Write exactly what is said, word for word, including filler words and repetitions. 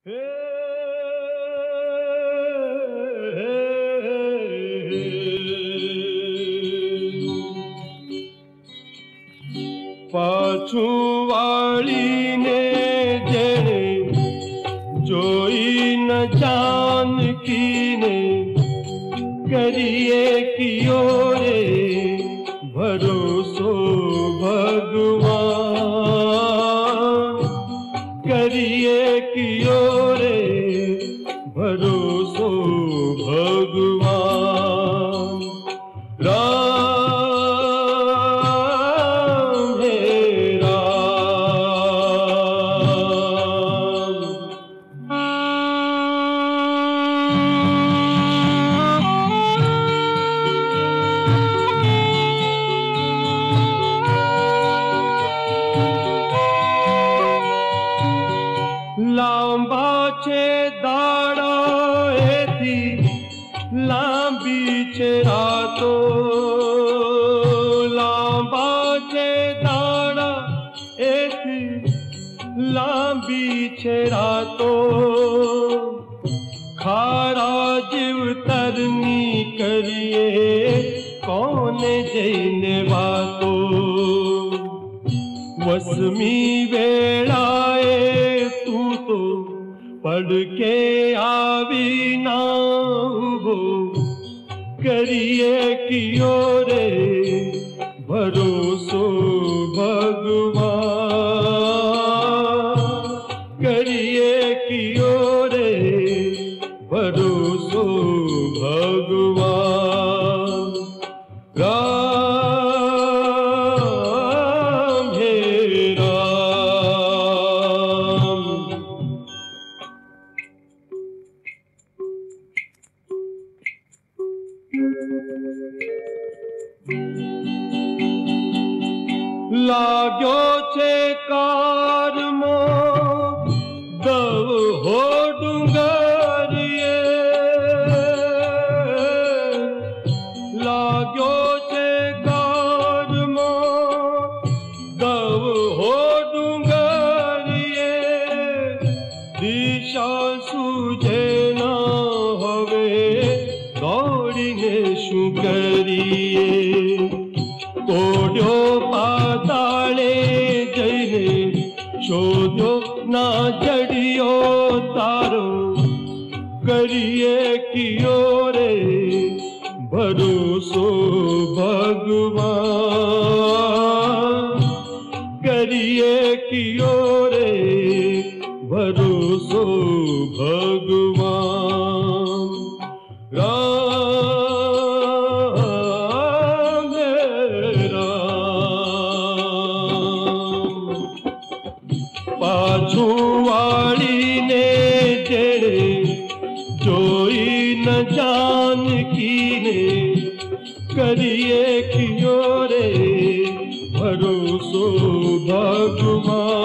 पाछू वाली ने जने जोई न जान की ने करिए कियो रे भरोसो भगवान, करिए कियो रे भरोसो भगवान। राम हे राम, लांबा छे दाड़ा एथी लांबी छे रातो, लांबा छे दाड़ा एथी लांबी छे रातो। खारा जीवतरनी करिए कोने जईने वातो, वसमी वेळाए तू तो पढ़ के आवी ना उभो, करिए कियो रे भरोसो भगवान, करिए कियो रे भरोसो भगवान। राम हे राम, लाग्यो छे कारमो दव हो डूंगरिए, लाग्यो छे कारमो दव हो डूंगरिए। दिशा सूझे ना हवे दौड़ीने शू करिए, तोड्यो पाताळे जईने शोध्यो ना जड़ियो तारो, करिए कियो रे भरोसो भगवान, करिए कियो रे भरोसो भगवान। राम पाछू वाली ने जेड़े जोई न जान की ने करिए कियो रे भरोसो भगवान,